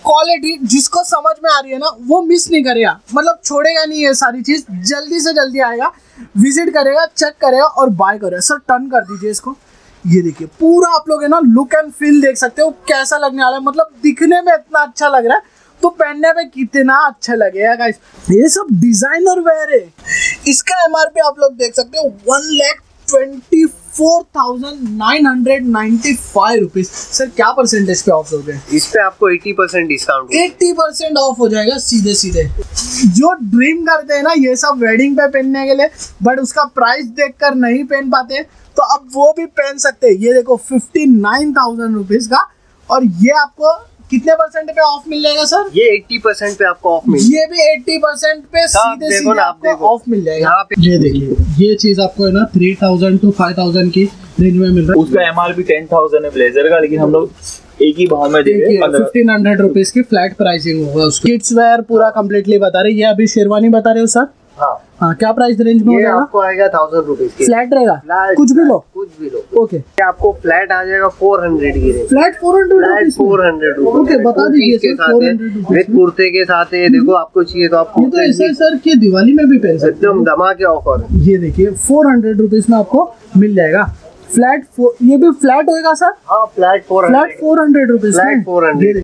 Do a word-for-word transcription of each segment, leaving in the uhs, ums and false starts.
Quality जिसको समझ में आ रही है ना वो मिस नहीं करेगा, मतलब छोड़ेगा नहीं ये सारी चीज, जल्दी से जल्दी आएगा, विजिट करेगा, चेक करेगा और बाय करेगा। सर टर्न कर दीजिए इसको, ये देखिए पूरा आप लोग है ना लुक एंड फील देख सकते हो कैसा लगने वाला है, मतलब दिखने में इतना अच्छा लग रहा है तो पहनने में कितना अच्छा लगेगा गाइस। ये सब डिजाइनर वेयर है। इसका एमआरपी आप लोग देख सकते हो one lakh twenty four thousand nine hundred ninety five rupees. Sir क्या परसेंटेज पे ऑफ दोगे? इस पे आपको अस्सी परसेंट डिस्काउंट अस्सी परसेंट ऑफ हो जाएगा सीधे सीधे। जो ड्रीम करते हैं ना ये सब वेडिंग पे पहनने के लिए बट उसका प्राइस देखकर नहीं पहन पाते तो अब वो भी पहन सकते हैं। ये देखो फिफ्टी नाइन थाउजेंड रुपीज का, और ये आपको कितने परसेंट पे ऑफ मिल जाएगा सर? ये अस्सी परसेंट पे आपको ऑफ मिल ये भी अस्सी परसेंट पे सीधे सीधे आपको ऑफ मिल जाएगा। ये देखिए ये चीज आपको है ना three thousand to five thousand की रेंज में मिल रहा है। उसका एमआरपी टेन थाउजेंड है ब्लेजर का, लेकिन हम लोग एक ही भाव में दे रहे हैं। फिफ्टीन हंड्रेड रुपीज की फ्लैट प्राइसिंग होगा उसका। किड्स वेयर पूरा कम्प्लीटली बता रहे। ये अभी शेरवानी बता रहे हो सर? हाँ हाँ क्या प्राइस रेंज में हो जाएगा? आपको आएगा थाउजेंड रुपीज की फ्लैट रहेगा, कुछ भी लो कुछ भी लो ओके। ये आपको फ्लैट आ जाएगा फोर हंड्रेड की range. Flat four hundred flat four hundred okay बता दीजिए के सर। साथ है विद कुर्ते के साथ है। देखो आपको चाहिए तो आप ये तो ऐसा है सर कि दिवाली में भी पहन सकते एकदम धमाके ऑफर। ये देखिए फोर हंड्रेड रुपीज में आपको मिल जाएगा फ्लैट। ये भी फ्लैट होएगा सर? हाँ flat four flat four hundred rupees flat four hundred.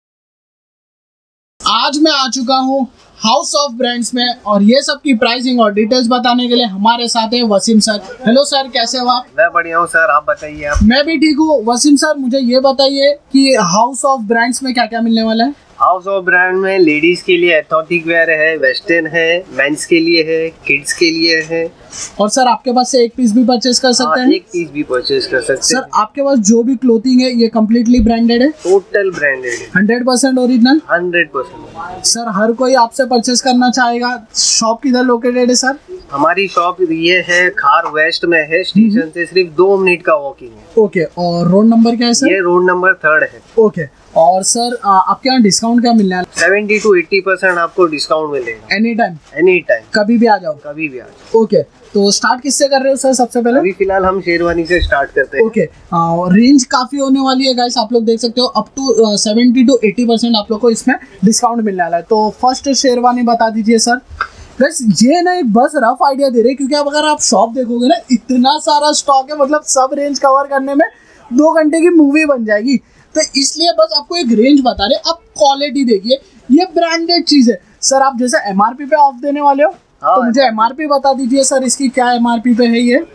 आज मैं आ चुका हूँ हाउस ऑफ ब्रांड्स में और ये सब की प्राइसिंग और डिटेल्स बताने के लिए हमारे साथ है वसीम सर। हेलो सर, कैसे हो आप? मैं बढ़िया हूँ सर, आप बताइए। आप? मैं भी ठीक हूँ। वसीम सर मुझे ये बताइए कि हाउस ऑफ ब्रांड्स में क्या क्या मिलने वाला है? हाउस ऑफ ब्रांड में लेडीज के लिए एथनिक वेयर है, वेस्टर्न है, मेंस के लिए है, किड्स के लिए है। और सर आपके पास से एक पीस भी परचेज कर सकते हैं? एक पीस भी परचेज कर सकते हैं। सर आपके पास जो भी क्लोथिंग है ये कम्प्लीटली ब्रांडेड है? टोटल ब्रांडेड है, hundred percent original? Hundred percent. Sir हर कोई आपसे परचेज करना चाहेगा, शॉप किधर लोकेटेड है सर? हमारी शॉप ये है खार वेस्ट में है, स्टेशन से सिर्फ दो मिनट का वॉकिंग है। ओके, और रोड नंबर क्या है सर? ये रोड नंबर थर्ड है। ओके, और सर आपके यहाँ डिस्काउंट क्या मिलने वाला है? सेवेंटी टू एट्टी परसेंट आपको डिस्काउंट मिलेगा। Any time? एनी टाइम, कभी भी आ जाओ। कभी भी आ जाओ। ओके, तो स्टार्ट किससे कर रहे हो सर सबसे पहले? अभी फिलहाल हम शेरवानी से स्टार्ट करते हैं। ओके, रेंज काफी होने वाली है गाइस, आप लोग देख सकते हो up to seventy to eighty percent आप लोग को इसमें डिस्काउंट मिलने वाला है। तो फर्स्ट शेरवानी बता दीजिए सर। गाइस ये ना एक बस रफ आइडिया दे रहे हैं क्योंकि अब अगर आप शॉप देखोगे ना इतना सारा स्टॉक है, मतलब सब रेंज कवर करने में दो घंटे की मूवी बन जाएगी, तो इसलिए बस आपको एक रेंज बता रहे। आप क्वालिटी देखिए, ये ब्रांडेड चीज है। सर आप जैसे एमआरपी पे ऑफ देने वाले हो तो मुझे एमआरपी बता दीजिए सर, इसकी क्या एमआरपी पे है ये?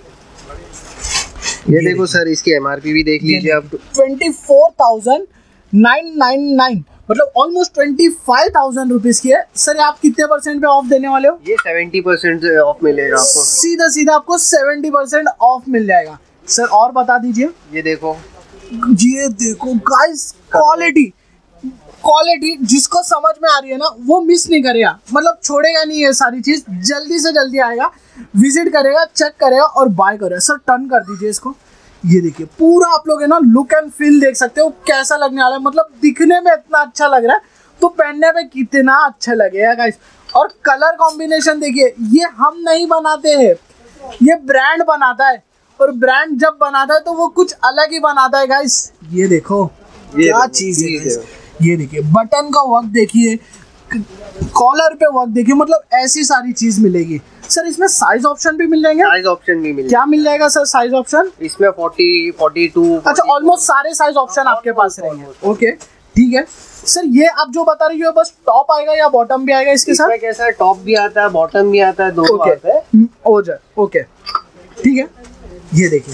ये देखो सर, इसकी एमआरपी भी देख लीजिए आप। Twenty four thousand nine nine nine, मतलब almost twenty five thousand rupees की है। सर आप कितने परसेंट पे ऑफ देने वाले हो? ये सेवेंटी परसेंट ऑफ मिलेगा आपको। सीधा सीधा आपको सेवेंटी परसेंट ऑफ मिल जाएगा। सर और बता दीजिए। ये देखो, ये देखो गाइस, क्वालिटी क्वालिटी जिसको समझ में आ रही है ना वो मिस नहीं करेगा, मतलब छोड़ेगा नहीं ये सारी चीज, जल्दी से जल्दी आएगा, विजिट करेगा, चेक करेगा और बाय करेगा। सर टर्न कर दीजिए इसको, ये देखिए पूरा आप लोग है ना लुक एंड फील देख सकते हो कैसा लगने वाला है, मतलब दिखने में इतना अच्छा लग रहा है तो पहनने में कितना अच्छा लगेगा गाइस। और कलर कॉम्बिनेशन देखिए, ये हम नहीं बनाते हैं, ये ब्रांड बनाता है, और ब्रांड जब बनाता है तो वो कुछ अलग ही बनाता है गाइस। ये देखो क्या चीज है, ये देखिए बटन का वर्क देखिए, कॉलर पे वर्क देखिए, मतलब ऐसी सारी चीज मिलेगी। सर इसमें साइज ऑप्शन भी मिल जाएंगे? साइज ऑप्शन भी मिल क्या मिल जाएगा सर साइज ऑप्शन? इसमें फोर्टी, फोर्टी टू। अच्छा, ऑलमोस्ट सारे साइज ऑप्शन आपके पास रहेंगे। ओके ठीक है सर, ये आप जो बता रही हो बस टॉप आएगा या बॉटम भी आएगा इसके साथ? कैसा है, टॉप भी आता है, बॉटम भी आता है, दोनों आता है। ओके ओके ठीक है। ये देखिए,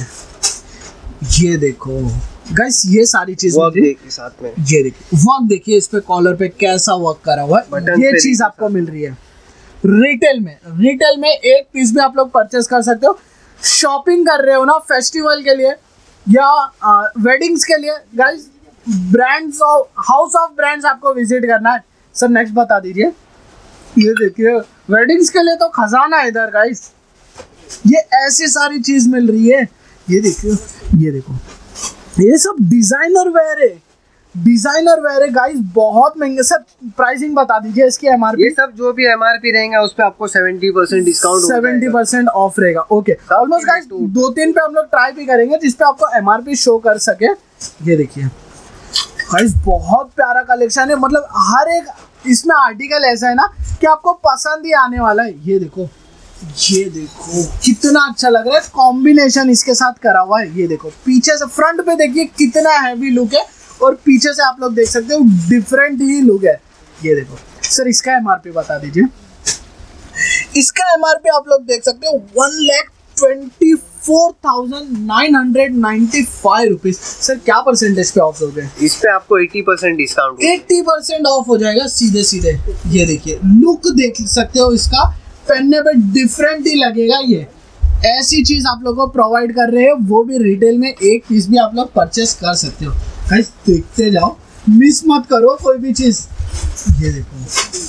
ये देखो गाइस, ये सारी चीज देखिए साथ में, ये देखिए वर्क देखिए, इस पे कॉलर पे कैसा वर्क करा हुआ है, ये चीज आपको मिल रही है रिटेल में। रिटेल में एक पीस भी आप लोग परचेस कर सकते हो। शॉपिंग कर रहे हो ना फेस्टिवल के लिए या वेडिंग्स के लिए guys, brands of house of brands आपको विजिट करना है। सर नेक्स्ट बता दीजिए। ये देखिए वेडिंग्स के लिए तो खजाना है इधर गाइस, ये ऐसी सारी चीज मिल रही है। ये देखिए, ये देखो, ये सब डिजाइनर वेयर है, डिजाइनर वेयर है गाइस, बहुत महंगे। सर प्राइसिंग बता दीजिए इसकी एमआरपी। ये सब जो भी एमआरपी रहेगा उस पे आपको seventy percent discount, seventy percent off रहेगा। ओके, ऑलमोस्ट गाइस दो तीन पे हम लोग ट्राई भी करेंगे जिसपे आपको एमआरपी शो कर सके। ये देखिए गाइस बहुत प्यारा कलेक्शन है, मतलब हर एक इसमें आर्टिकल ऐसा है ना कि आपको पसंद ही आने वाला है। ये देखो, ये देखो कितना अच्छा लग रहा है, कॉम्बिनेशन इसके साथ करा हुआ है। ये देखो पीछे से फ्रंट पे देखिए कितना हैवी लुक है, और पीछे से आप लोग देख सकते हो डिफरेंट ही लुक है। ये देखो सर, इसका एमआरपी बता दीजिए। इसका एमआरपी आप लोग देख सकते हो one lakh twenty four thousand nine hundred ninety five rupees. Sir क्या परसेंटेज पे ऑफ दोगे? इस पे आपको अस्सी परसेंट डिस्काउंट अस्सी परसेंट ऑफ हो जाएगा सीधे सीधे। ये देखिए लुक देख सकते हो, इसका पहनने पे डिफरेंट ही लगेगा। ये ऐसी चीज आप लोग को प्रोवाइड कर रहे हैं, वो भी रिटेल में एक पीस भी आप लोग परचेस कर सकते हो। गाइस देखते जाओ, मिस मत करो कोई भी चीज। ये देखो,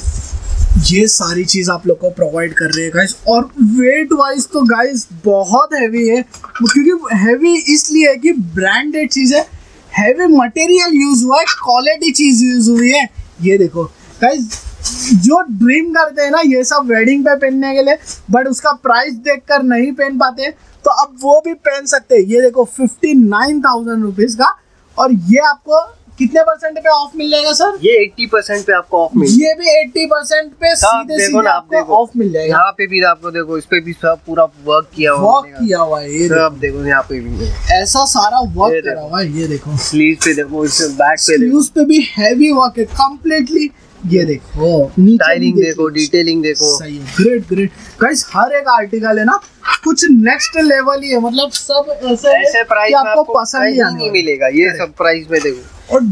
ये सारी चीज आप लोग को प्रोवाइड कर रहे हैं गाइस, और वेट वाइज तो गाइस बहुत हैवी है, क्योंकि हैवी इसलिए है कि ब्रांडेड चीज है, हैवी मटेरियल यूज हुआ है, क्वालिटी चीज यूज हुई है। ये देखो गाइस, जो ड्रीम करते हैं ना ये सब वेडिंग पे पहनने के लिए, बट उसका प्राइस देखकर नहीं पहन पाते, तो अब वो भी पहन सकते हैं। ये देखो फिफ्टी नाइन थाउजेंड रुपीज का, और ये आपको कितने परसेंट पे ऑफ मिल जाएगा सर? ये अस्सी परसेंट पे आपको ऑफ मिल ये भी अस्सी परसेंट पे सीधे सीधे आपको ऑफ मिल जाएगा। यहाँ पे भी आपको देखो, इस पे भी सब पूरा वर्क किया हुआ वर्क किया हुआ है। ये सब देखो, यहाँ पे भी ऐसा सारा वर्क करा हुआ है। ये देखो स्लीव पे देखो, इस बैक पे देखो, स्लीव्स पे भी हैवी वर्क है कंप्लीटली। ये देखो स्टाइलिंग देखो, डिटेलिंग देखो, सही है, ग्रेट ग्रेट गाइस। हर एक आर्टिकल है ना कुछ नेक्स्ट लेवल ही है, मतलब सब ऐसे ऐसे प्राइस में आपको पसंद ही नहीं मिलेगा। ये सब प्राइस में देखो, और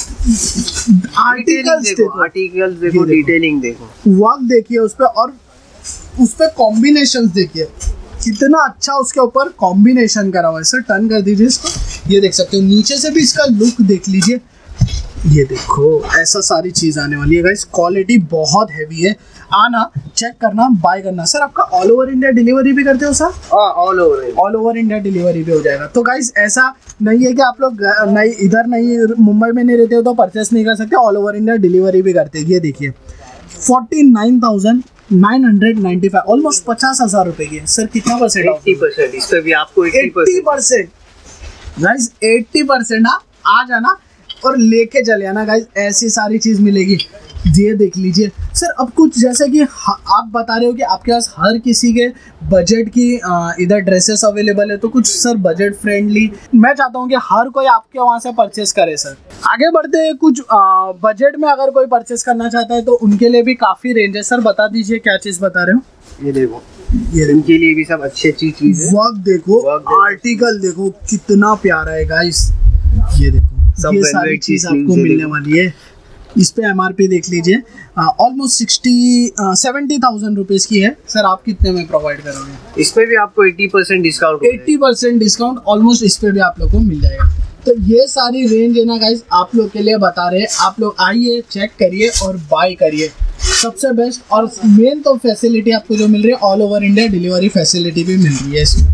आर्टिकल्स देखो, आर्टिकल्स देखो, डिटेलिंग देखो, वर्क देखिए उस पे, और उस पे कॉम्बिनेशंस देखिए कितना अच्छा उसके ऊपर कॉम्बिनेशन करा हुआ है। सर टर्न कर दीजिए इसको, ये देख सकते हो, नीचे से भी इसका लुक देख लीजिए। ये देखो ऐसा सारी चीज आने वाली है गाइस, क्वालिटी बहुत हैवी है। आना, चेक करना, बाय करना। सर आपका ऑल ओवर इंडिया डिलीवरी भी करते हो सर? हाँ, all over all over India delivery भी हो जाएगा। तो गाइस ऐसा नहीं है कि आप लोग नहीं इधर नहीं मुंबई में नहीं रहते हो तो परचेस नहीं कर सकते, ऑल ओवर इंडिया डिलीवरी भी करते हैं। ये देखिए forty nine thousand nine hundred ninety five, almost पचास हजार रुपए की है। सर कितना परसेंट? अस्सी परसेंट। इस पे भी आपको अस्सी परसेंट गाइस, अस्सी परसेंट। आ जाना और लेके चले आना गाइस, ऐसी सारी चीज मिलेगी। ये देख लीजिए सर। अब कुछ जैसे कि आप बता रहे हो कि आपके पास हर किसी के बजट की इधर ड्रेसेस अवेलेबल है, तो कुछ सर बजट फ्रेंडली मैं चाहता हूँ कि हर कोई आपके वहाँ से परचेस करे। सर आगे बढ़ते हैं, कुछ बजट में अगर कोई परचेस करना चाहता है तो उनके लिए भी काफ़ी रेंज है। सर बता दीजिए क्या चीज़ बता रहे हो? ये देखो, ये इनके लिए भी सब अच्छी अच्छी चीज है। वर्क देखो, आर्टिकल देखो कितना प्यारा है गाइस। ये देखो ये सारी चीज आपको मिलने वाली है। इस पे एमआरपी देख लीजिए, almost sixty seventy thousand rupees की है। सर आप कितने में प्रोवाइड करोगे? इसमें भी आपको अस्सी परसेंट डिस्काउंट अस्सी परसेंट डिस्काउंट ऑलमोस्ट इस पे भी आप लोग को मिल जाएगा। तो ये सारी रेंज है ना गाइस, आप लोग के लिए बता रहे हैं। आप लोग आइए, चेक करिए और बाय करिए। सबसे बेस्ट और मेन तो फैसिलिटी आपको जो मिल रही है, all over India delivery facility भी मिल रही है इसमें।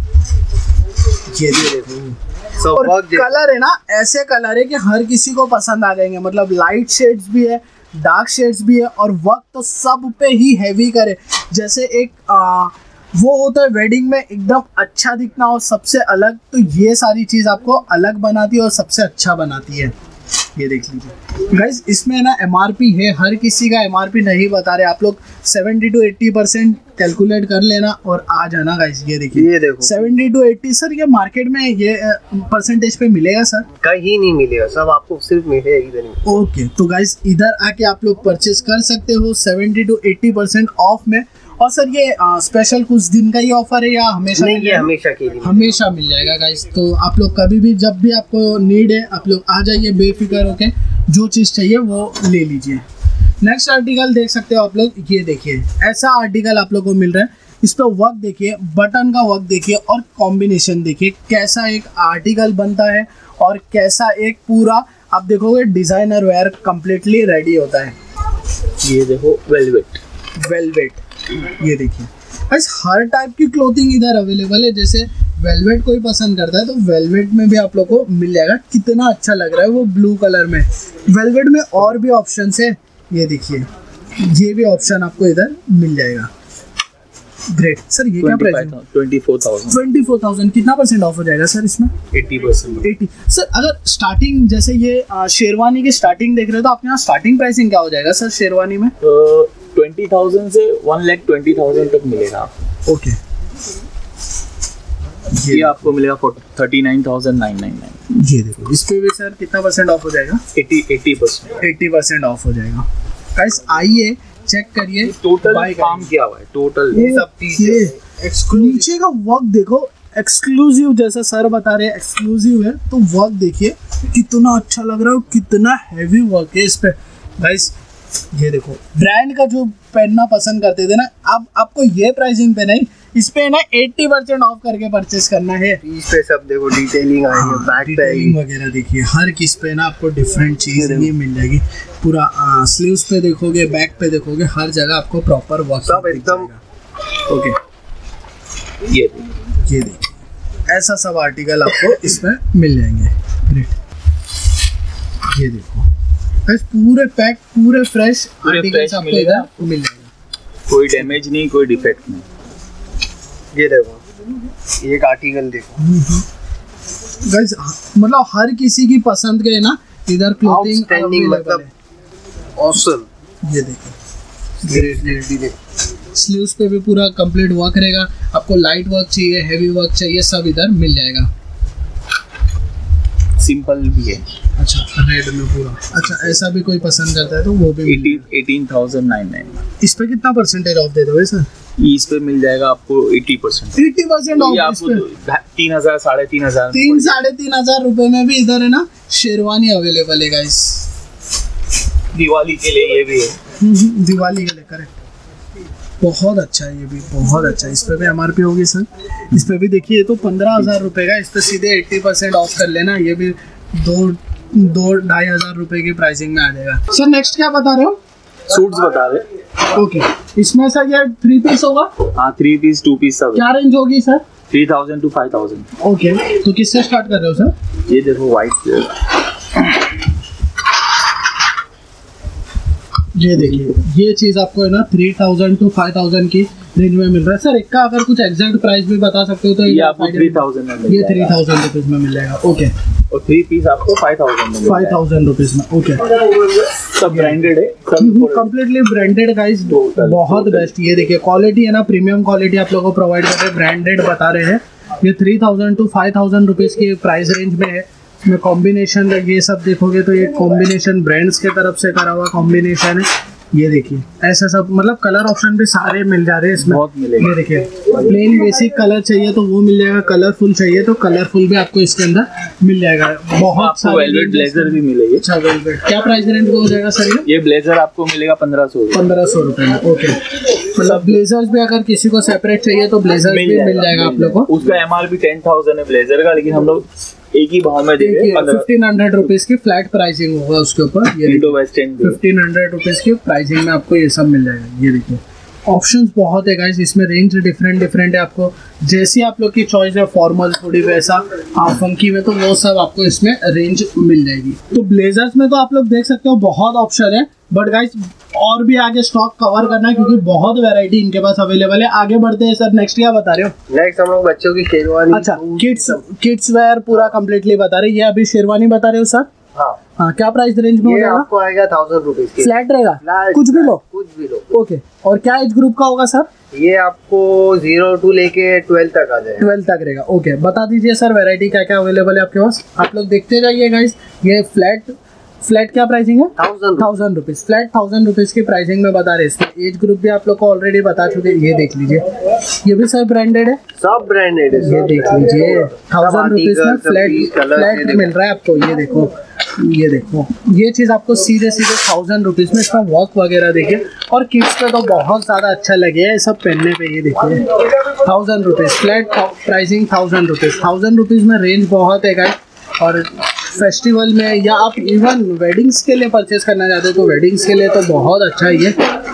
ये देखो, और कलर है ना ऐसे कलर है कि हर किसी को पसंद आ जाएंगे, मतलब लाइट शेड्स भी है, डार्क शेड्स भी है, और वर्क तो सब पे ही हैवी करे। जैसे एक आ, वो होता है वेडिंग में एकदम अच्छा दिखना हो, सबसे अलग, तो ये सारी चीज़ आपको अलग बनाती है और सबसे अच्छा बनाती है। ये देख लीजिए गाइस, इसमें ना एमआरपी है, हर किसी का एमआरपी नहीं बता रहे। आप लोग seventy to eighty percent calculate कर लेना और आ जाना गाइस। ये देखिए, ये देखो सेवेंटी टू एट्टी। सर ये मार्केट में ये परसेंटेज पे मिलेगा सर? कहीं नहीं मिलेगा, सब आपको सिर्फ मिलेगा इधर ही। ओके, तो गाइस इधर आके आप लोग परचेस कर सकते हो seventy to eighty percent off में। और सर ये स्पेशल कुछ दिन का ही ऑफर है या हमेशा? नहीं, ये हमेशा के लिए हमेशा मिल जाएगा गाइस। तो आप लोग कभी भी जब भी आपको नीड है आप लोग आ जाइए बेफिक्र होके, जो चीज़ चाहिए वो ले लीजिए। नेक्स्ट आर्टिकल देख सकते हो आप लोग, ये देखिए ऐसा आर्टिकल आप लोग को मिल रहा है। इस पर वर्क देखिए, बटन का वर्क देखिए, और कॉम्बिनेशन देखिए कैसा एक आर्टिकल बनता है, और कैसा एक पूरा आप देखोगे डिज़ाइनर वेयर कम्प्लीटली रेडी होता है। ये देखो वेलवेट, वेलवेट ये देखिए बस, हर टाइप की क्लोथिंग इधर अवेलेबल है। जैसे वेलवेट कोई पसंद करता है तो वेलवेट में भी आप लोग को मिल जाएगा। कितना अच्छा लग रहा है वो ब्लू कलर में। वेलवेट में और भी ऑप्शन है, ये देखिए ये भी ऑप्शन आपको इधर मिल जाएगा। ग्रेट सर, ये क्या प्राइस है? Twenty four thousand twenty four thousand कितना परसेंट ऑफ हो जाएगा सर इसमें? एट्टी परसेंट एटी सर, अगर स्टार्टिंग जैसे ये आ, शेरवानी की स्टार्टिंग देख रहे हो तो आपके यहाँ स्टार्टिंग प्राइसिंग क्या हो जाएगा सर शेरवानी में? ट्वेंटी थाउजेंड से वन लैख ट्वेंटी थाउजेंड तक मिलेगा आपको। ओके, ये आपको मिलेगा thirty nine thousand nine nine nine. ये देखो इस पे भी सर कितना परसेंट ऑफ हो जाएगा? Eighty eighty percent eighty percent off हो जाएगा। गाइस आइए चेक करिए, टोटल Buy काम किया हुआ है टोटल ये सब चीज। नीचे का वर्क देखो, एक्सक्लूसिव जैसा सर बता रहे हैं एक्सक्लूसिव है, तो वर्क देखिए कितना अच्छा लग रहा है, कितना हैवी वर्क है इस पे। गाइस ये देखो, ब्रांड का जो पहनना पसंद करते थे ना, अब आपको ये प्राइसिंग पे नहीं, इस पे ना एटी परसेंट ऑफ करके परचेस करना है। इस पे सब देखो डिटेलिंग आई है, बैक पे डिटेलिंग वगैरह देखिए, हर किस पे ना आपको डिफरेंट चीज ये मिल जाएगी। पूरा स्लीव्स पे देखोगे, बैक पे देखोगे, हर जगह आपको प्रॉपर वर्क सब एकदम ओके। ये ये देखिए ऐसा सब आर्टिकल आपको इसमें मिल जाएंगे। ग्रेट, ये देखो बस पूरे पैक, पूरे फ्रेश पूरे आर्टिकल्स fresh आपको मिलेगा। इधर आपको मिल जाएगा। कोई डैमेज नहीं, कोई डिफेक्ट नहीं। ये देखो एक आर्टिकल देखो, गाइस मतलब हर किसी की पसंद के ना इधर क्लोथिंग आउटस्टैंडिंग, मतलब ऑसम। ये देखो स्लीव्स पे भी पूरा कंप्लीट वर्क रहेगा। आपको लाइट वर्क चाहिए, हैवी वर्क चाहिए, सब इधर मिल जाएगा। सिंपल भी है। अच्छा रेड में पूरा, अच्छा ऐसा भी कोई पसंद करता है तो वो भी मिल जाएगा। Eighteen thousand nine nine. इस पे कितना परसेंटेज ऑफ दे दोगे सर? इस पे मिल जाएगा आपको eighty percent. Eighty percent off इस पे। आपको तीन हजार साढ़े तीन हजार तीन साढ़े तीन हजार रुपए में भी इधर है ना शेरवानी अवेलेबल है गाइस। दिवाली के लिए ये भी है, दिवाली के लिए करेक्ट। बहुत अच्छा है ये भी, बहुत अच्छा है। इस पे भी एमआरपी होगी सर, इस पे भी देखिए ये तो पंद्रह हजार रुपए का, इस पे सीधे एट्टी परसेंट ऑफ कर लेना, ये भी दो दो ढाई हजार रुपए की प्राइसिंग में आ जाएगा। सर नेक्स्ट क्या बता रहे हो? सूट्स बता रहे। ओके, इसमें सर ये थ्री पीस होगा? हाँ थ्री पीस टू पीस सब। क्या रेंज होगी sir? Three thousand to five thousand. Okay, तो किससे स्टार्ट कर रहे हो सर? ये देखो व्हाइट, ये देखिए ये चीज आपको है ना three thousand to five thousand की रेंज में मिल रहा है। सर एक का अगर कुछ एग्जैक्ट प्राइस भी बता सकते हो तो ये आपको थ्री थाउजेंड में मिल ये थ्री थाउजेंड रुपीज में मिल जाएगा। ओके, और थ्री पीस आपको फाइव थाउजेंड में फाइव थाउजेंड रुपीज में। ओके, सब ब्रांडेड है, सब कंप्लीटली ब्रांडेड गाइस, बहुत बेस्ट। ये देखिए क्वालिटी है ना, प्रीमियम क्वालिटी आप लोगों को प्रोवाइड कर रहे हैं, ब्रांडेड बता रहे हैं। ये three thousand to five thousand rupees की प्राइस रेंज में है। इसमें कॉम्बिनेशन ये सब देखोगे तो ये कॉम्बिनेशन ब्रांड्स के तरफ से करा हुआ कॉम्बिनेशन है। ये देखिए ऐसा सब, मतलब कलर ऑप्शन भी सारे मिल जा रहे हैं इसमें। बहुत मिलेगा। ये देखिए प्लेन बेसिक कलर चाहिए तो वो मिल जाएगा, कलरफुल चाहिए तो कलरफुल भी आपको इसके अंदर मिल जाएगा। बहुत आपको सारे वेलवेट ब्लेजर भी मिलेगी। अच्छा वेलवेट, क्या प्राइस रेंज में हो जाएगा सर ये? ये ब्लेजर आपको मिलेगा पंद्रह सौ पंद्रह सौ रुपए में। ओके, मतलब ब्लेजर्स भी अगर किसी को सेपरेट चाहिए तो ब्लेजर भी मिल जाएगा आप लोग को। उसका एमआरपी टेन थाउजेंड है ब्लेजर का, लेकिन हम लोग एक ही भाव में देंगे। फिफ्टीन हंड्रेड रुपीज की फ्लैट प्राइसिंग होगा उसके ऊपर। ये Indo western fifteen hundred rupees की प्राइसिंग में आपको ये सब मिल जाएगा। ये देखिए ऑप्शंस बहुत है गाइस, इसमें रेंज डिफरेंट डिफरेंट है। आपको जैसी आप लोग की चॉइस है, फॉर्मल थोड़ी वैसा फंकी में, तो वो सब आपको इसमें रेंज मिल जाएगी। तो ब्लेजर्स में तो आप लोग देख सकते हो बहुत ऑप्शन है, बट गाइस और भी आगे स्टॉक कवर करना है क्योंकि बहुत वैरायटी इनके पास अवेलेबल है। आगे बढ़ते हैं सर, नेक्स्ट क्या बता रहे हो? नेक्स्ट हम लोग बच्चों की शेरवानी। अच्छा, किड्स किड्स वेयर पूरा कंप्लीटली बता रहे हैं। ये अभी शेरवानी बता रहे हो सर? हाँ हाँ, क्या प्राइस रेंज में हो ये जाएगा? आपको आएगा थाउजेंड रुपीज की, फ्लैट रहेगा, Flat, कुछ भी लो? कुछ भी लो। ओके, और क्या एज ग्रुप का होगा सर? ये आपको जीरो टू लेके ट्वेल्व तक आ जाएगा। ट्वेल्व तक रहेगा। ओके, बता दीजिए सर वैरायटी क्या क्या अवेलेबल है आपके पास। आप लोग देखते जाइए गाइस। ये फ्लैट फ्लैट क्या प्राइसिंग है? Thousand thousand rupees flat, thousand rupees की प्राइसिंग में बता रहे हैं। एज ग्रुप भी आप लोग को ऑलरेडी बता चुके हैं। ये देख लीजिए, ये भी सर ब्रांडेड है, सब ब्रांडेड है। ये देख लीजिए थाउजेंड रुपीज में फ्लैट फ्लैट मिल रहा है आपको। ये देखो, ये देखो ये चीज आपको सीधे सीधे थाउजेंड रुपीज में। इसका वर्क वगैरह देखिए, और किड्स पे तो बहुत ज्यादा अच्छा लगे है सब पहनने पे। ये देखिए thousand rupees flat pricing, thousand rupees thousand rupees में रेंज बहुत है गाइस। और फेस्टिवल में या आप इवन वेडिंग्स के लिए परचेज करना चाहते हो तो वेडिंग्स के लिए तो बहुत अच्छा है ये।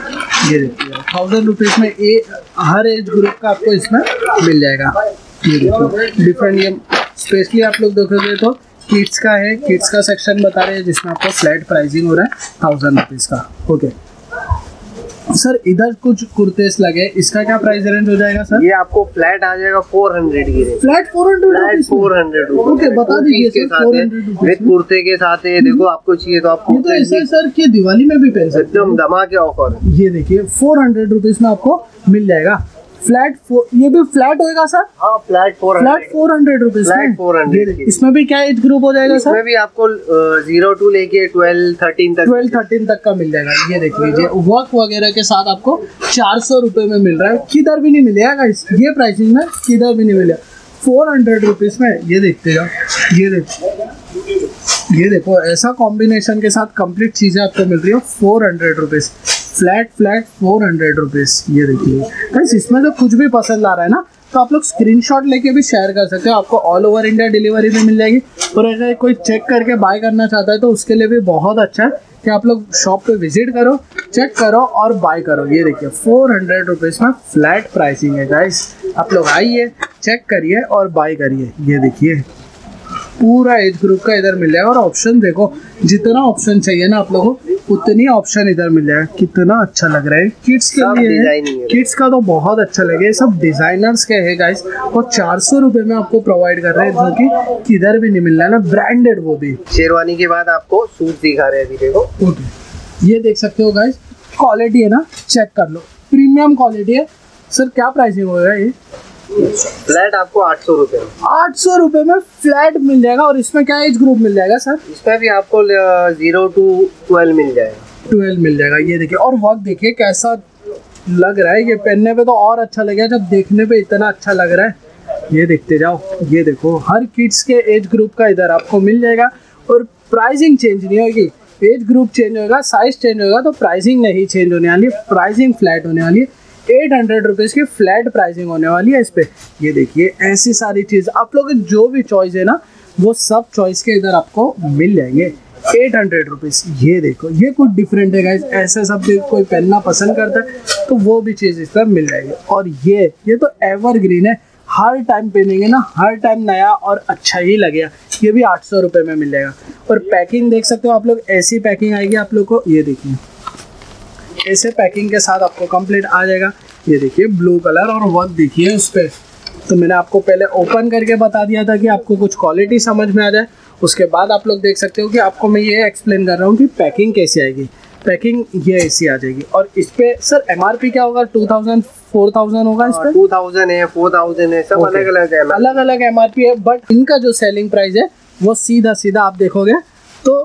ये देखिए थाउजेंड रुपीज़ में ये हर एज ग्रुप का आपको इसमें मिल जाएगा। ये देखिए डिफरेंट, ये स्पेशली आप लोग देखोगे तो किड्स का है, किड्स का सेक्शन बता रहे हैं जिसमें आपको फ्लैट प्राइसिंग हो रहा है थाउजेंड रुपीज़ का। ओके, सर इधर कुछ कुर्तेस लगे, इसका क्या प्राइस रेंज हो जाएगा सर? ये आपको फ्लैट आ जाएगा फोर हंड्रेड की range. Flat four hundred flat four hundred okay, बता दीजिए के सर। साथ फोर है, हंड्रेड विद कुर्ते के साथ है। देखो आपको चाहिए तो आप ये तो ऐसा है सर कि दिवाली में भी पहन सकते एकदम धमाके ऑफर है। हैं। ये देखिए फोर हंड्रेड रुपीज में आपको मिल जाएगा। फ्लैट ये भी फ्लैट होएगा सर? हाँ flat four flat four hundred rupees flat four hundred. इसमें भी क्या एज ग्रुप हो जाएगा सर? इसमें भी आपको जीरो टू लेके ट्वेल्व थर्टीन तक ट्वेल्व थर्टीन तक का मिल जाएगा। ये देख लीजिए वर्क वगैरह के साथ आपको चार सौ रुपए में मिल रहा है। किधर भी नहीं मिलेगा गाइस, ये प्राइसिंग में किधर भी नहीं मिलेगा। फोर हंड्रेड रुपीज में ये देखते जाओ। ये देखो ये देखो ऐसा कॉम्बिनेशन के साथ कंप्लीट चीजें आपको मिल रही है four hundred rupees. Flat flat four hundred rupees. ये देखिए गाइस, इसमें तो कुछ भी पसंद आ रहा है ना तो आप लोग स्क्रीनशॉट लेके भी शेयर कर सकते हो। आपको ऑल ओवर इंडिया डिलीवरी भी मिल जाएगी। और अगर कोई चेक करके बाय करना चाहता है तो उसके लिए भी बहुत अच्छा है कि आप लोग शॉप पे विजिट करो, चेक करो और बाय करो। ये देखिए फोर हंड्रेड रुपीज़ में फ्लैट प्राइसिंग है गाइस। आप लोग आइए, चेक करिए और बाय करिए। ये देखिए पूरा एज ग्रुप का इधर मिल जाएगा। और ऑप्शन देखो, जितना ऑप्शन चाहिए ना आप लोगों को उतनी ऑप्शन इधर मिल जाएगा। कितना अच्छा लग रहा है किड्स के लिए। किड्स का तो बहुत अच्छा लगे, सब डिजाइनर्स के है गाइस। और चार सौ रुपए में आपको प्रोवाइड कर रहे हैं जो कि किधर भी नहीं मिल रहा है ना, ब्रांडेड वो भी। शेरवानी के बाद आपको सूट दिखा रहे हैं अभी देखो। ओके ये देख सकते हो गाइस, क्वालिटी है ना, चेक कर लो, प्रीमियम क्वालिटी है। सर क्या प्राइसिंग होगा ये? फ्लैट आपको आठ सौ रुपए आठ सौ रुपए में फ्लैट मिल जाएगा। और इसमें क्या एज ग्रुप मिल जाएगा सर? इसमें भी आपको जीरो टू ट्वेल्व मिल जाएगा। ट्वेल्व मिल जाएगा। ये देखिए और वर्क देखिए कैसा लग रहा है। ये पहनने पे तो और अच्छा लगेगा, जब देखने पे इतना अच्छा लग रहा है। ये देखते जाओ। ये देखो हर किड्स के एज ग्रुप का इधर आपको मिल जाएगा। और प्राइसिंग चेंज नहीं होगी, एज ग्रुप चेंज होगा, साइज चेंज होगा तो प्राइसिंग नहीं चेंज होने वाली है। प्राइसिंग फ्लैट होने वाली है। एट हंड्रेड रुपीज़ की फ्लैट प्राइसिंग होने वाली है इस पे। ये देखिए ऐसी सारी चीज़ आप लोग जो भी चॉइस है ना वो सब चॉइस के इधर आपको मिल जाएंगे। Eight hundred rupees. ये देखो ये कुछ डिफरेंट है गाइस। ऐसे सब कोई पहनना पसंद करता है तो वो भी चीज़ इस पर मिल जाएगी। और ये ये तो एवरग्रीन है, हर टाइम पहनेंगे ना, हर टाइम नया और अच्छा ही लगेगा। ये भी आठ सौ रुपये में मिल जाएगा। और पैकिंग देख सकते हो आप लोग, ऐसी पैकिंग आएगी आप लोग को। ये देखिए ऐसे पैकिंग के साथ आपको कंप्लीट आ जाएगा। ये देखिए ब्लू कलर और वर्क देखिए उस पर। तो मैंने आपको पहले ओपन करके बता दिया था कि आपको कुछ क्वालिटी समझ में आ जाए। उसके बाद आप लोग देख सकते हो कि आपको मैं ये एक्सप्लेन कर रहा हूँ कि पैकिंग कैसी आएगी। पैकिंग ये ऐसी आ जाएगी। और इस पे सर एमआरपी क्या होगा? टू थाउजेंड फोर थाउजेंड होगा इस पे? टू थाउजेंड है, फोर थाउजेंड है, सब अलग अलग है, अलग अलग एमआरपी है। बट इनका जो सेलिंग प्राइस है वो सीधा सीधा आप देखोगे तो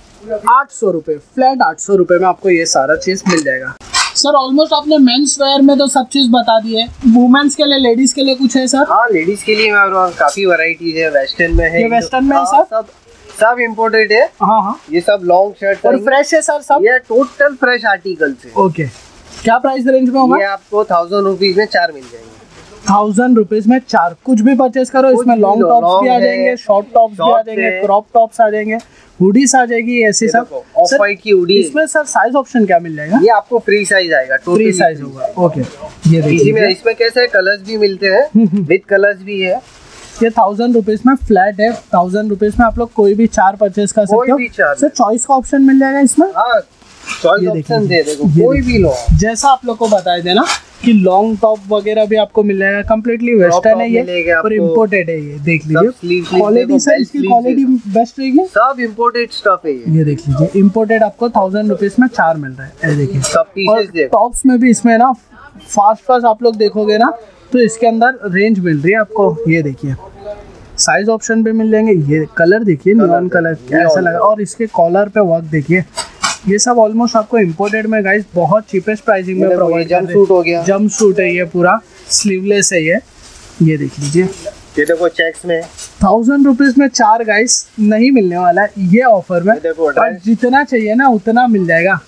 आठ सौ रुपये, फ्लैट आठ सौ रुपये में आपको ये सारा चीज़ मिल जाएगा। सर ऑलमोस्ट आपने मेंस वेयर में तो सब चीज बता दी है। वुमेन्स के लिए, लेडीज के लिए कुछ है सर? हाँ लेडीज के लिए काफी वैरायटीज है। वेस्टर्न में है, ये वेस्टर्न में है सर? सब सब इम्पोर्टेड है। हाँ हाँ ये सब लॉन्ग शर्ट और फ्रेश है सर सब? ये टोटल फ्रेश आर्टिकल्स है। ओके क्या प्राइस रेंज में होगा? ये आपको थाउजेंड रुपीज में चार मिल जाएंगे। थाउजेंड रुपीज में चार। कुछ भी परचेज करो इसमें लॉन्ग टॉप्स भी आ जाएंगे, शॉर्ट टॉप्स भी आ जाएंगे, क्रॉप टॉप्स आ जाएंगे, हुडीज आ जाएगी, ऐसी सब। ऑफ वाइट की हुडी। इसमें सर साइज ऑप्शन क्या मिल जाएगा? ये आपको फ्री साइज आएगा, फ्री साइज होगा। ओके ये देखिए इसमें कैसे कलर्स भी मिलते हैं, विद कलर्स भी है। ये थाउजेंड रुपीज में फ्लैट है। थाउजेंड रुपीज में आप लोग कोई भी चार परचेज कर सकते हो। सर चॉइस का ऑप्शन मिल जाएगा इसमें? हाँ चॉइस ऑप्शन दे देखो, कोई भी लो। जैसा आप लोग को बताए थे ना कि लॉन्ग टॉप वगैरह भी आपको मिल जाएगा। कम्प्लीटली वेस्टर्न है ये और इम्पोर्टेड है। ये देख लीजिए क्वालिटी, सर इसकी क्वालिटी बेस्ट रहेगी। सब इम्पोर्टेड स्टफ है ये। ये देख लीजिए इम्पोर्टेड आपको थाउजेंड रुपीज में चार मिल रहा है। ये देखिए सब पीसेस। टॉप्स में भी इसमें ना फास्ट फास्ट आप लोग देखोगे ना तो इसके अंदर रेंज मिल रही है आपको। ये देखिए साइज ऑप्शन भी मिल जाएंगे। ये कलर देखिए नियॉन कलर कैसा लगा। और इसके कॉलर पे वर्क देखिए। ये सब ऑलमोस्ट आपको इम्पोर्टेड में गाइस बहुत चीपेस्ट प्राइसिंग में प्रोवाइड कर रहे हैं। जंप सूट हो गया, जंप सूट है ये, पूरा स्लीवलेस है ये। ये देख लीजिए ये देखो चेक्स में थाउजेंड रुपीज में चार गाइस नहीं मिलने वाला है ये ऑफर में। और जितना चाहिए ना उतना मिल जाएगा।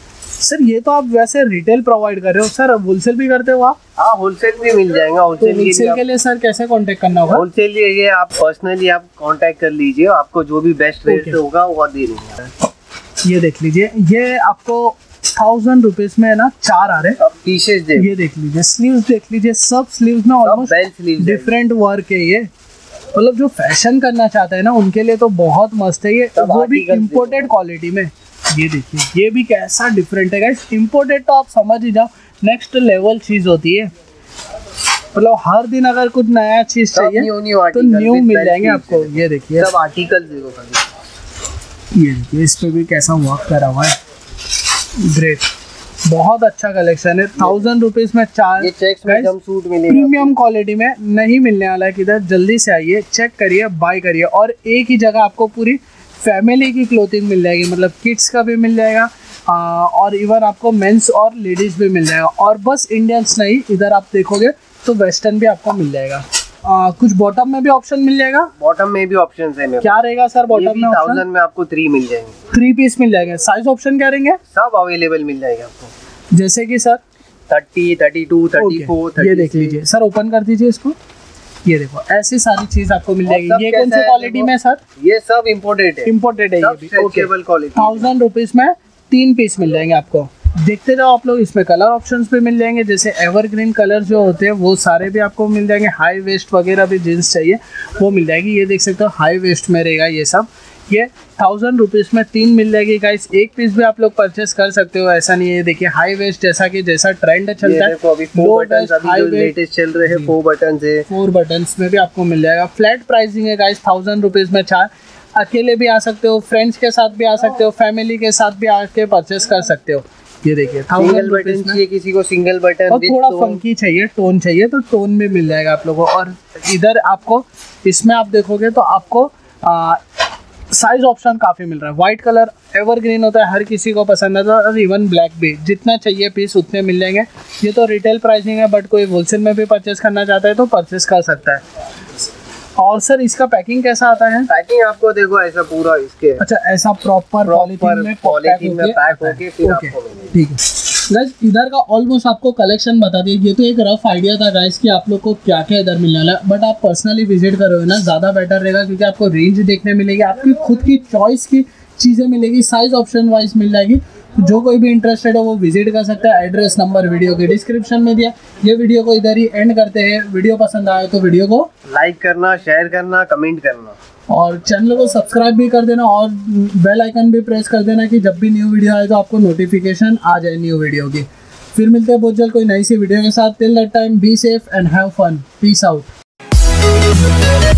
सर ये तो आप वैसे रिटेल प्रोवाइड कर रहे हो, सर होलसेल भी करते हो आप? हाँ होलसेल भी मिल जाएगा। होलसेल तो होलसेल के लिए सर कैसे कांटेक्ट करना होगा? होलसेल ये आप पर्सनली आप कांटेक्ट कर लीजिए, आपको जो भी बेस्ट रेट होगा वो दे देंगे। ये देख लीजिए ये आपको थाउजेंड रुपीज में ना चार आ रहे हैं पीसेस। ये देख लीजिए स्लीव्स देख लीजिए, सब स्लीव्स में ऑलमोस्ट डिफरेंट वर्क है ये। मतलब जो फैशन करना चाहता है ना उनके लिए तो बहुत मस्त है ये, वो भी इम्पोर्टेड क्वालिटी में। ये देखिए, ये भी कैसा डिफरेंट है गाइस। इम्पोर्टेड तो आप समझ ही जाओ नेक्स्ट लेवल चीज़ होती है। मतलब हर दिन अगर कुछ नया चीज़ चाहिए न्यू न्यू तो न्यू मिल जाएंगे आपको। ये देखिए सब आर्टिकल्स देखो खाली। ये देखिए, इस पे भी कैसा वर्क करा हुआ है, ग्रेट, बहुत अच्छा कलेक्शन है। थाउजेंड रुपीज में चार ये चेक्स में जंपसूट मिलेगा, प्रीमियम क्वालिटी में नहीं मिलने वाला है किधर। जल्दी से आइए, चेक करिए, बाय करिए। और एक ही जगह आपको पूरी फैमिली की क्लोथिंग मिल जाएगी, मतलब किड्स का भी मिल जाएगा आ, और इवन आपको मेंस और लेडीज भी मिल जाएगा। और बस इंडियंस नहीं, इधर आप देखोगे तो वेस्टर्न भी आपको मिल जाएगा। आ, कुछ बॉटम में भी ऑप्शन मिल जाएगा। बॉटम में भी ऑप्शंस है मेरे क्या रहेगा सर बॉटम में? थाउजेंड में आपको थ्री मिल जाएंगे, थ्री पीस मिल जाएंगे। साइज ऑप्शन क्या रहेंगे? सब अवेलेबल मिल जाएगा आपको, जैसे कि sir thirty, thirty two, thirty four. ये देख लीजिए सर, ओपन कर दीजिए इसको। ये देखो, ऐसी सारी चीज आपको मिल जाएगी। ये कौन सी क्वालिटी में सर? ये सब इम्पोर्टेड है, इम्पोर्टेड है ये भी। Okay, quality. थाउजेंड रुपीज में तीन पीस मिल जाएंगे आपको। देखते जाओ आप लोग, इसमें कलर ऑप्शंस भी मिल जाएंगे, जैसे एवरग्रीन कलर जो होते हैं वो सारे भी आपको मिल जाएंगे। हाई वेस्ट वगैरह भी जीन्स चाहिए वो मिल जाएगी। ये देख सकते हो हाई वेस्ट में रहेगा ये सब। ये थाउजेंड रुपीज़ में तीन मिल जाएगी गाइस। एक पीस भी आप लोग परचेस कर सकते हो, ऐसा नहीं है। देखिए हाई वेस्ट जैसा कि जैसा ट्रेंड चलता है, अभी फोर बटन्स अभी जो लेटेस्ट चल रहे हैं, फोर बटन्स है, फोर बटन्स में भी आपको मिल जाएगा। फ्लैट प्राइसिंग है गाइस, थाउजेंड रुपीज़ में चार। अकेले भी आ सकते हो, फ्रेंड्स के साथ भी आ सकते हो, फैमिली के साथ भी आके परचेस कर सकते हो। ये देखिए, सिंगल बटन चाहिए किसी को, सिंगल बटन, और थोड़ा फंकी चाहिए, टोन चाहिए तो टोन भी मिल जाएगा आप लोगों को। और इधर आपको इसमें आप देखोगे तो आपको साइज ऑप्शन काफ़ी मिल रहा है। वाइट कलर एवरग्रीन होता है, हर किसी को पसंद आता है, और इवन ब्लैक भी। जितना चाहिए पीस उतने मिल जाएंगे। ये तो रिटेल प्राइसिंग है, बट कोई होलसेल में भी परचेस करना चाहता है तो परचेस कर सकता है। और सर इसका पैकिंग कैसा आता है? पैकिंग आपको देखो ऐसा पूरा इसके, अच्छा ऐसा प्रॉपर पॉलीथीन में पॉलीथीन में पैक होके फिर आपको मिलेगा। ठीक है गाइस, इधर का ऑलमोस्ट आपको कलेक्शन बता दिए। ये तो एक रफ आइडिया था गाइस कि आप लोग को क्या क्या इधर मिलने वाला है, बट आप पर्सनली विजिट करोगे ना ज़्यादा बेटर रहेगा, क्योंकि आपको रेंज देखने मिलेगी, आपकी खुद की चॉइस की चीज़ें मिलेगी, साइज ऑप्शन वाइज मिल जाएगी। जो कोई भी इंटरेस्टेड हो वो विजिट कर सकता है। एड्रेस नंबर वीडियो के डिस्क्रिप्शन में दिया। ये वीडियो को इधर ही एंड करते हैं। वीडियो पसंद आए तो वीडियो को लाइक करना, शेयर करना, कमेंट करना, और चैनल को सब्सक्राइब भी कर देना, और बेल आइकन भी प्रेस कर देना कि जब भी न्यू वीडियो आए तो आपको नोटिफिकेशन आ जाए न्यू वीडियो की। फिर मिलते हैं बहुत जल्द कोई नई सी वीडियो के साथ। Till that time be safe and have fun. Peace out.